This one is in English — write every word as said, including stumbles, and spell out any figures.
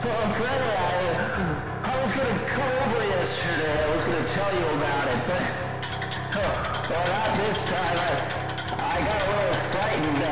Well, Freddie, I, I was gonna come over yesterday. I was gonna tell you about it, but, oh, well, not this time. I, I got a little frightened.